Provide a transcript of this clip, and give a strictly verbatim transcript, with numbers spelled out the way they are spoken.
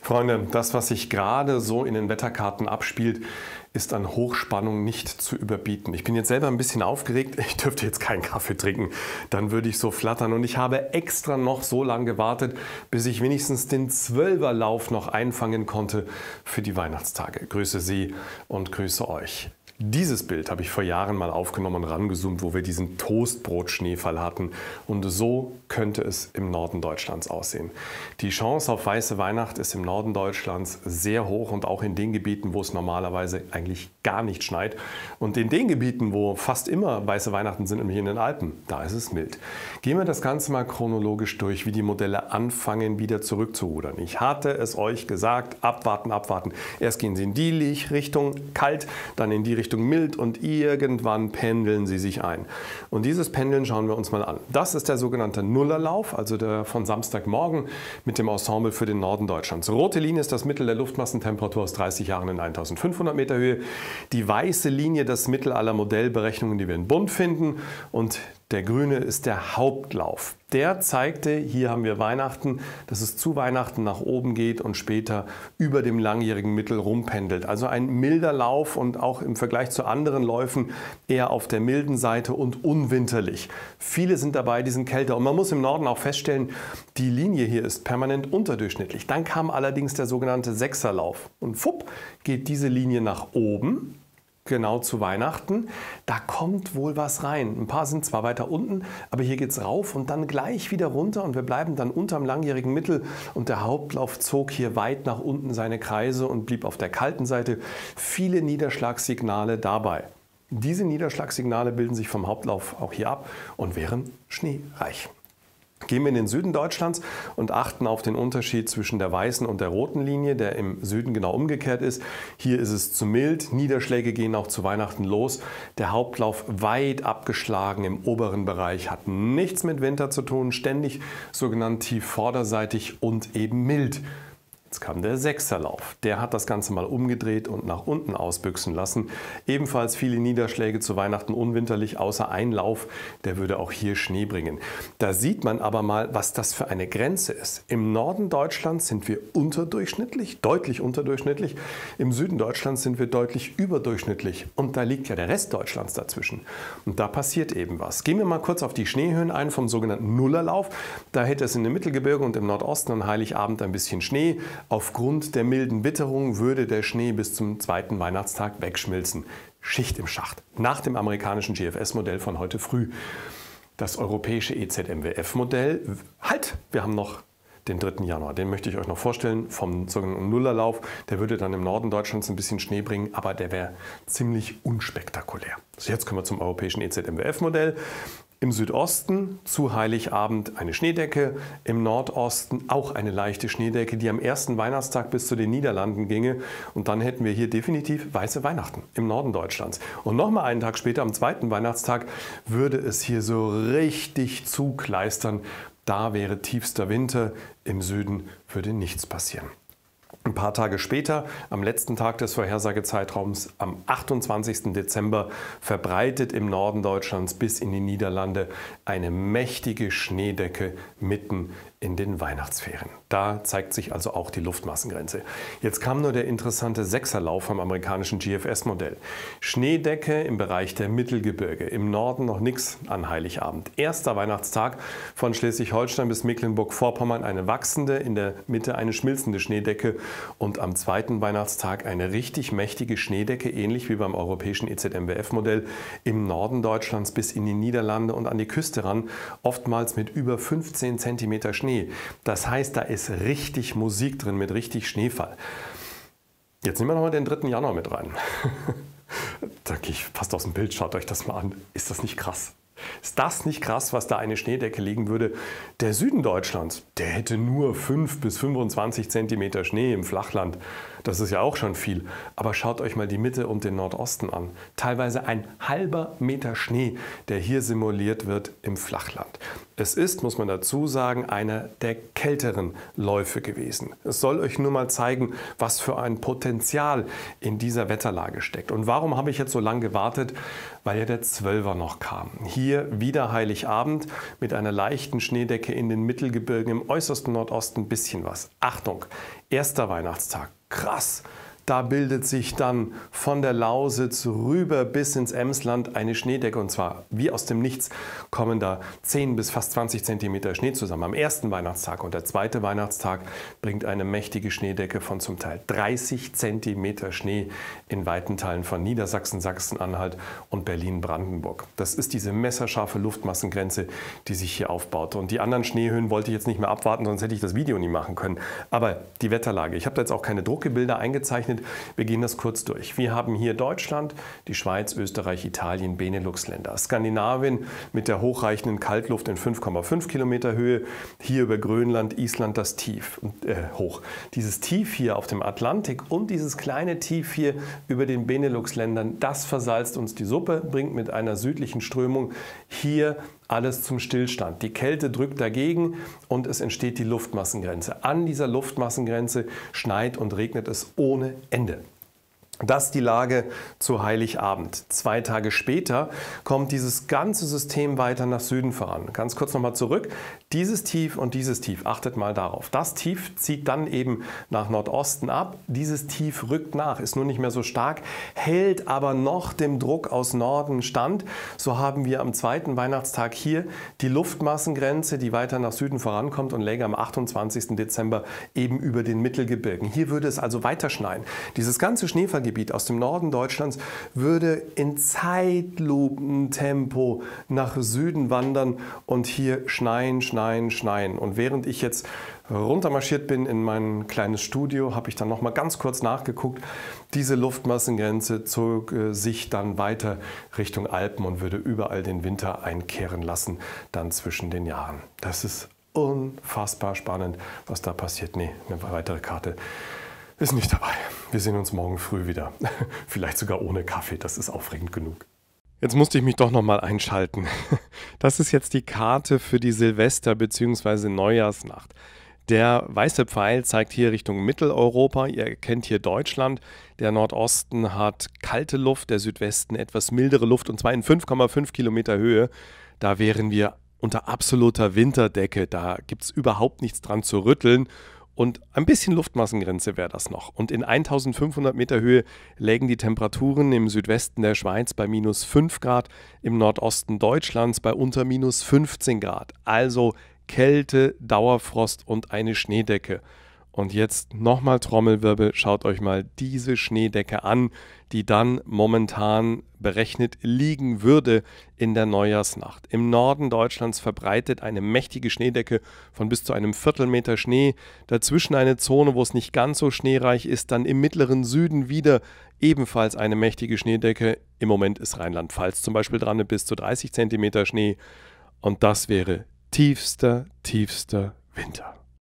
Freunde, das, was sich gerade so in den Wetterkarten abspielt, ist an Hochspannung nicht zu überbieten. Ich bin jetzt selber ein bisschen aufgeregt. Ich dürfte jetzt keinen Kaffee trinken, dann würde ich so flattern. Und ich habe extra noch so lange gewartet, bis ich wenigstens den Zwölferlauf noch einfangen konnte für die Weihnachtstage. Grüße Sie und grüße euch. Dieses Bild habe ich vor Jahren mal aufgenommen und rangezoomt, wo wir diesen Toastbrot-Schneefall hatten. Und so könnte es im Norden Deutschlands aussehen. Die Chance auf weiße Weihnacht ist im Norden Deutschlands sehr hoch und auch in den Gebieten, wo es normalerweise eigentlich gar nicht schneit. Und in den Gebieten, wo fast immer weiße Weihnachten sind, nämlich in den Alpen, da ist es mild. Gehen wir das Ganze mal chronologisch durch, wie die Modelle anfangen, wieder zurückzurudern. Ich hatte es euch gesagt, abwarten, abwarten. Erst gehen sie in die Richtung kalt, dann in die Richtung Richtung mild und irgendwann pendeln sie sich ein. Und dieses Pendeln schauen wir uns mal an. Das ist der sogenannte Nullerlauf, also der von Samstagmorgen mit dem Ensemble für den Norden Deutschlands. Rote Linie ist das Mittel der Luftmassentemperatur aus dreißig Jahren in eintausendfünfhundert Meter Höhe. Die weiße Linie das Mittel aller Modellberechnungen, die wir in Bund finden. Und der grüne ist der Hauptlauf. Der zeigte, hier haben wir Weihnachten, dass es zu Weihnachten nach oben geht und später über dem langjährigen Mittel rumpendelt. Also ein milder Lauf und auch im Vergleich zu anderen Läufen eher auf der milden Seite und unwinterlich. Viele sind dabei, die sind kälter. Und man muss im Norden auch feststellen, die Linie hier ist permanent unterdurchschnittlich. Dann kam allerdings der sogenannte Sechserlauf. Und fupp, geht diese Linie nach oben. Genau zu Weihnachten, da kommt wohl was rein. Ein paar sind zwar weiter unten, aber hier geht es rauf und dann gleich wieder runter und wir bleiben dann unterm langjährigen Mittel und der Hauptlauf zog hier weit nach unten seine Kreise und blieb auf der kalten Seite. Viele Niederschlagssignale dabei. Diese Niederschlagssignale bilden sich vom Hauptlauf auch hier ab und wären schneereich. Gehen wir in den Süden Deutschlands und achten auf den Unterschied zwischen der weißen und der roten Linie, der im Süden genau umgekehrt ist. Hier ist es zu mild, Niederschläge gehen auch zu Weihnachten los. Der Hauptlauf weit abgeschlagen im oberen Bereich, hat nichts mit Winter zu tun, ständig sogenannt tief vorderseitig und eben mild. Jetzt kam der Sechserlauf. Der hat das Ganze mal umgedreht und nach unten ausbüchsen lassen. Ebenfalls viele Niederschläge zu Weihnachten unwinterlich, außer ein Lauf, der würde auch hier Schnee bringen. Da sieht man aber mal, was das für eine Grenze ist. Im Norden Deutschlands sind wir unterdurchschnittlich, deutlich unterdurchschnittlich. Im Süden Deutschlands sind wir deutlich überdurchschnittlich. Und da liegt ja der Rest Deutschlands dazwischen. Und da passiert eben was. Gehen wir mal kurz auf die Schneehöhen ein vom sogenannten Nullerlauf. Da hätte es in den Mittelgebirgen und im Nordosten an Heiligabend ein bisschen Schnee. Aufgrund der milden Witterung würde der Schnee bis zum zweiten Weihnachtstag wegschmilzen. Schicht im Schacht. Nach dem amerikanischen G F S-Modell von heute früh. Das europäische E Z M W F-Modell, halt, wir haben noch den dritten Januar. Den möchte ich euch noch vorstellen, vom sogenannten Nullerlauf. Der würde dann im Norden Deutschlands ein bisschen Schnee bringen, aber der wäre ziemlich unspektakulär. So, jetzt kommen wir zum europäischen E Z M W F-Modell. Im Südosten zu Heiligabend eine Schneedecke, im Nordosten auch eine leichte Schneedecke, die am ersten Weihnachtstag bis zu den Niederlanden ginge. Und dann hätten wir hier definitiv weiße Weihnachten im Norden Deutschlands. Und nochmal einen Tag später, am zweiten Weihnachtstag, würde es hier so richtig zukleistern. Da wäre tiefster Winter, im Süden würde nichts passieren. Ein paar Tage später, am letzten Tag des Vorhersagezeitraums, am achtundzwanzigsten Dezember, verbreitet im Norden Deutschlands bis in die Niederlande eine mächtige Schneedecke mitten in den Weihnachtsferien. Da zeigt sich also auch die Luftmassengrenze. Jetzt kam nur der interessante Sechserlauf vom amerikanischen G F S-Modell. Schneedecke im Bereich der Mittelgebirge, im Norden noch nichts an Heiligabend. Erster Weihnachtstag von Schleswig-Holstein bis Mecklenburg-Vorpommern eine wachsende, in der Mitte eine schmilzende Schneedecke und am zweiten Weihnachtstag eine richtig mächtige Schneedecke, ähnlich wie beim europäischen E Z M W F-Modell, im Norden Deutschlands bis in die Niederlande und an die Küste ran, oftmals mit über fünfzehn Zentimeter Schnee. Das heißt, da ist richtig Musik drin mit richtig Schneefall. Jetzt nehmen wir nochmal den dritten Januar mit rein. Da gehe ich fast aus dem Bild, schaut euch das mal an. Ist das nicht krass? Ist das nicht krass, was da eine Schneedecke liegen würde? Der Süden Deutschlands, der hätte nur fünf bis fünfundzwanzig Zentimeter Schnee im Flachland. Das ist ja auch schon viel. Aber schaut euch mal die Mitte und den Nordosten an. Teilweise ein halber Meter Schnee, der hier simuliert wird im Flachland. Es ist, muss man dazu sagen, einer der kälteren Läufe gewesen. Es soll euch nur mal zeigen, was für ein Potenzial in dieser Wetterlage steckt. Und warum habe ich jetzt so lange gewartet? Weil ja der Zwölfer noch kam. Hier wieder Heiligabend mit einer leichten Schneedecke in den Mittelgebirgen, im äußersten Nordosten ein bisschen was. Achtung, erster Weihnachtstag, krass! Da bildet sich dann von der Lausitz rüber bis ins Emsland eine Schneedecke, und zwar wie aus dem Nichts kommen da zehn bis fast zwanzig Zentimeter Schnee zusammen am ersten Weihnachtstag, und der zweite Weihnachtstag bringt eine mächtige Schneedecke von zum Teil dreißig Zentimeter Schnee in weiten Teilen von Niedersachsen, Sachsen-Anhalt und Berlin-Brandenburg. Das ist diese messerscharfe Luftmassengrenze, die sich hier aufbaut, und die anderen Schneehöhen wollte ich jetzt nicht mehr abwarten, sonst hätte ich das Video nie machen können. Aber die Wetterlage, ich habe da jetzt auch keine Druckgebilder eingezeichnet. Wir gehen das kurz durch. Wir haben hier Deutschland, die Schweiz, Österreich, Italien, Benelux-Länder. Skandinavien mit der hochreichenden Kaltluft in fünf Komma fünf Kilometer Höhe. Hier über Grönland, Island das Tief, äh, hoch. Dieses Tief hier auf dem Atlantik und dieses kleine Tief hier über den Benelux-Ländern, das versalzt uns die Suppe, bringt mit einer südlichen Strömung hier alles zum Stillstand. Die Kälte drückt dagegen und es entsteht die Luftmassengrenze. An dieser Luftmassengrenze schneit und regnet es ohne Ende. Das ist die Lage zu Heiligabend. Zwei Tage später kommt dieses ganze System weiter nach Süden voran. Ganz kurz nochmal zurück. Dieses Tief und dieses Tief, achtet mal darauf. Das Tief zieht dann eben nach Nordosten ab. Dieses Tief rückt nach, ist nur nicht mehr so stark, hält aber noch dem Druck aus Norden stand. So haben wir am zweiten Weihnachtstag hier die Luftmassengrenze, die weiter nach Süden vorankommt und läge am achtundzwanzigsten Dezember eben über den Mittelgebirgen. Hier würde es also weiter schneien. Dieses ganze Schneefallgebiet aus dem Norden Deutschlands würde in Zeitlupentempo nach Süden wandern und hier schneien, schneien, schneien. Und während ich jetzt runtermarschiert bin in mein kleines Studio, habe ich dann noch mal ganz kurz nachgeguckt. Diese Luftmassengrenze zog äh, sich dann weiter Richtung Alpen und würde überall den Winter einkehren lassen, dann zwischen den Jahren. Das ist unfassbar spannend, was da passiert. Nee, eine weitere Karte ist nicht dabei. Wir sehen uns morgen früh wieder. Vielleicht sogar ohne Kaffee, das ist aufregend genug. Jetzt musste ich mich doch noch mal einschalten. Das ist jetzt die Karte für die Silvester- bzw. Neujahrsnacht. Der weiße Pfeil zeigt hier Richtung Mitteleuropa. Ihr kennt hier Deutschland. Der Nordosten hat kalte Luft, der Südwesten etwas mildere Luft, und zwar in fünf Komma fünf Kilometer Höhe. Da wären wir unter absoluter Winterdecke. Da gibt es überhaupt nichts dran zu rütteln. Und ein bisschen Luftmassengrenze wäre das noch. Und in eintausendfünfhundert Meter Höhe lägen die Temperaturen im Südwesten der Schweiz bei minus fünf Grad, im Nordosten Deutschlands bei unter minus fünfzehn Grad. Also Kälte, Dauerfrost und eine Schneedecke. Und jetzt nochmal Trommelwirbel, schaut euch mal diese Schneedecke an, die dann momentan berechnet liegen würde in der Neujahrsnacht. Im Norden Deutschlands verbreitet eine mächtige Schneedecke von bis zu einem Viertelmeter Schnee. Dazwischen eine Zone, wo es nicht ganz so schneereich ist. Dann im mittleren Süden wieder ebenfalls eine mächtige Schneedecke. Im Moment ist Rheinland-Pfalz zum Beispiel dran mit bis zu dreißig Zentimeter Schnee. Und das wäre tiefster, tiefster Winter.